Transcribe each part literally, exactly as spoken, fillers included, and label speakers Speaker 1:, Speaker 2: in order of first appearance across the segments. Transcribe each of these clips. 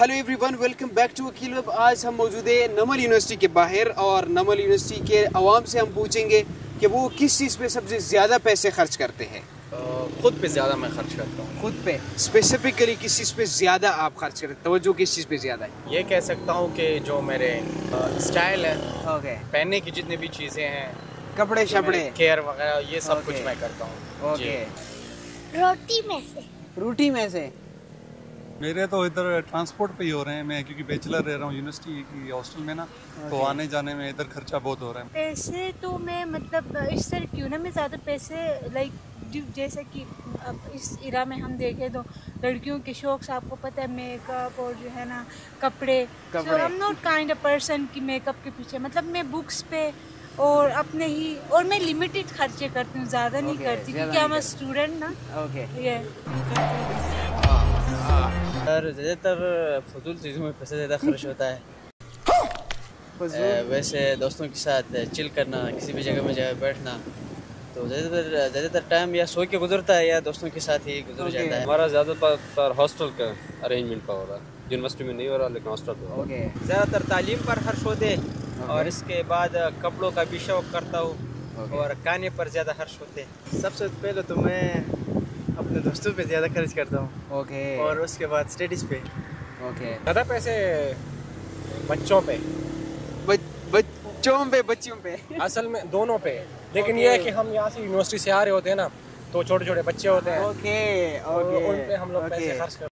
Speaker 1: Hello everyone, welcome back to Vakil web. आज हम मौजूद है नमल यूनिवर्सिटी के बाहर और नमल यूनिवर्सिटी के अवाम से हम पूछेंगे कि वो किस चीज़ पे सबसे ज़्यादा पैसे खर्च करते हैं।
Speaker 2: खुद पे ज़्यादा मैं खर्च करता हूँ।
Speaker 1: खुद पे स्पेसिफिकली किस चीज़ पे ज़्यादा आप खर्च करते हैं? तवज्जो किस चीज़ पे ज़्यादा है?
Speaker 2: ये कह सकता हूँ कि जो मेरे स्टाइल है,
Speaker 1: ओके,
Speaker 2: पहनने की जितनी भी चीज़ें हैं,
Speaker 1: कपड़े शपड़े,
Speaker 2: केयर वगैरह, ये सब कुछ
Speaker 1: Okay.
Speaker 2: मैं करता हूँ।
Speaker 1: ओके।
Speaker 3: रोटी में से
Speaker 1: रोटी में से
Speaker 4: मेरे तो इधर ट्रांसपोर्ट पे ही हो रहे हैं। मैं क्योंकि बैचलर रह रहा हूँ यूनिवर्सिटी की हॉस्टल में ना, तो आने जाने में इधर खर्चा बहुत हो रहा है।
Speaker 3: पैसे तो मैं मतलब इस तरह क्यों ना मैं ज़्यादा पैसे लाइक जैसे कि अब इस इरा में हम देखें तो लड़कियों के शौक से आपको पता है मेकअप और जो है ना कपड़े।
Speaker 1: कपड़े।
Speaker 3: I am not kind of person कि मेकअप के पीछे मतलब मैं बुक्स पे और अपने ही और मैं लिमिटेड खर्चे करती हूँ, ज़्यादा नहीं
Speaker 1: Okay,
Speaker 3: करती
Speaker 1: ज़्यादा
Speaker 3: क्योंकि
Speaker 1: नहीं
Speaker 3: हम स्टूडेंट ना
Speaker 1: ओके।
Speaker 3: ये
Speaker 5: सर ज़्यादातर फजूल चीज़ों में पैसा ज़्यादा खर्च होता है। वैसे दोस्तों के साथ चिल करना, किसी भी जगह में जाए बैठना, तो ज़्यादातर ज़्यादातर टाइम या सो के गुजरता है या दोस्तों के साथ ही गुजर
Speaker 1: Okay.
Speaker 5: जाता है।
Speaker 6: हमारा ज़्यादातर हॉस्टल का अरेंजमेंट का हो रहा है, यूनिवर्सिटी में नहीं हो रहा लेकिन हॉस्टल पे हो रहा है।
Speaker 1: ओके
Speaker 5: ज़्यादातर तालीम पर खर्च होते और इसके बाद कपड़ों का भी शौक करता हूँ और खाने पर ज़्यादा खर्च होते।
Speaker 7: सबसे पहले तो मैं अपने दोस्तों पे ज़्यादा खर्च करता हूँ
Speaker 1: ओके
Speaker 7: और उसके बाद स्टडीज़ पे।
Speaker 1: ओके।
Speaker 2: ज़्यादा पैसे बच्चों पे,
Speaker 1: बच्चों पे बच्चियों पे
Speaker 2: असल में दोनों पे, लेकिन ये है कि हम यहाँ से यूनिवर्सिटी से आ रहे होते हैं ना, तो छोटे छोटे बच्चे होते हैं,
Speaker 1: ओके
Speaker 2: तो
Speaker 1: ओके
Speaker 2: उन पे हम लोग पैसे
Speaker 1: ओके।
Speaker 2: खर्च करते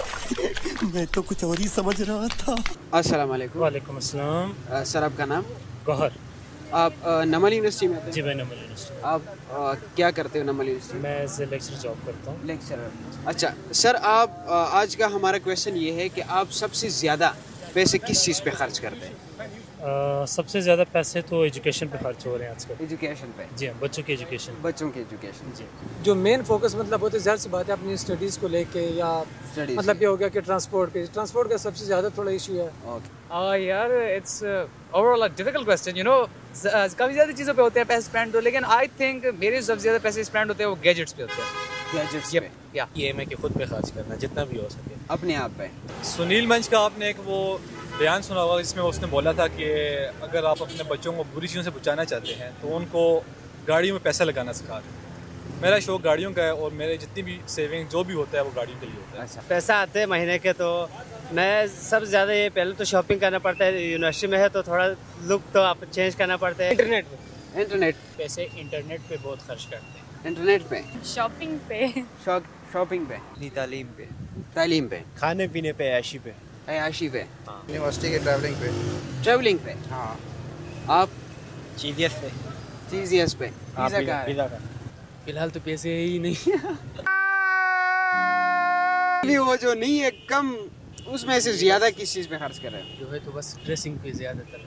Speaker 8: मैं तो कुछ और ही समझ रहा था।
Speaker 1: अस्सलाम वालेकुम।
Speaker 9: वालेकुम अस्सलाम।
Speaker 1: अ, सर आपका नाम?
Speaker 9: गौहर।
Speaker 1: आप अ, नमल यूनिवर्सिटी में
Speaker 9: जी
Speaker 1: थे?
Speaker 9: मैं नमल यूनिवर्सिटी
Speaker 1: आप अ, क्या करते हो नमल यूनिवर्सिटी में?
Speaker 9: मैं एज ए लेक्चर जॉब करता हूँ।
Speaker 1: लेक्चरर। अच्छा सर, आप अ, आज का हमारा क्वेश्चन ये है कि आप सबसे ज़्यादा पैसे किस चीज़ पे खर्च करते हैं?
Speaker 9: अ, सबसे ज़्यादा पैसे तो एजुकेशन पे खर्च हो रहे हैं आजकल।
Speaker 1: एजुकेशन पे।
Speaker 9: जी हाँ, बच्चों की एजुकेशन।
Speaker 1: बच्चों की एजुकेशन।
Speaker 9: जी
Speaker 10: जो मेन फोकस मतलब होता है ज़ाहिर सी बात है अपनी स्टडीज़ को लेके या
Speaker 1: Studies
Speaker 10: मतलब ये हो गया कि ट्रांसपोर्ट के ट्रांसपोर्ट का सबसे ज़्यादा थोड़ा इशू है।
Speaker 1: ओके।
Speaker 11: Uh, यार it's overall a difficult question, you know काफ़ी ज़्यादा चीज़ों पे होते हैं पैसे स्पेंड, तो लेकिन आई थिंक मेरे सबसे ज़्यादा पैसे स्पेंड होते हैं वो गैजेट्स पे होते हैं।
Speaker 1: गैजेट्स
Speaker 11: Yep,
Speaker 1: पे।
Speaker 11: या
Speaker 5: ये मैं कि खुद पे खर्च करना जितना भी हो सके।
Speaker 1: अपने आप पे।
Speaker 4: सुनील मंच का आपने एक वो बयान सुना होगा जिसमें उसने बोला था कि अगर आप अपने बच्चों को बुरी चीज़ों से बचाना चाहते हैं तो उनको गाड़ियों में पैसा लगाना सिखा दें। मेरा शौक गाड़ियों का है और मेरे जितनी भी सेविंग जो भी होता है वो गाड़ियों के लिए होता है।
Speaker 1: अच्छा।
Speaker 5: पैसा आते हैं महीने के, तो मैं सबसे ज़्यादा ये पहले तो शॉपिंग करना पड़ता है। यूनिवर्सिटी में है तो थोड़ा लुक तो आप चेंज करना पड़ता है।
Speaker 2: इंटरनेट पे
Speaker 1: इंटरनेट।
Speaker 5: पैसे इंटरनेट पे बहुत खर्च करते हैं।
Speaker 1: इंटरनेट पे।
Speaker 3: शॉपिंग पे
Speaker 1: शॉप शॉपिंग पे।
Speaker 7: अपनी तालीम पे,
Speaker 1: तालीम पे।
Speaker 7: खाने पीने पे, ऐशी पे,
Speaker 1: अयाशी पे।
Speaker 7: यूनिवर्सिटी के ट्रैवलिंग पे।
Speaker 1: ट्रैवलिंग पे।
Speaker 7: हाँ,
Speaker 1: आप?
Speaker 5: चीज़ पे
Speaker 1: चीज़ पे। वीज़ा कहाँ है?
Speaker 11: फिलहाल तो पैसे ही नहीं।
Speaker 1: भी वो जो नहीं है कम, उसमें से ज़्यादा किस चीज़ पे खर्च कर रहे हो?
Speaker 11: जो है तो बस ड्रेसिंग पे ज़्यादातर।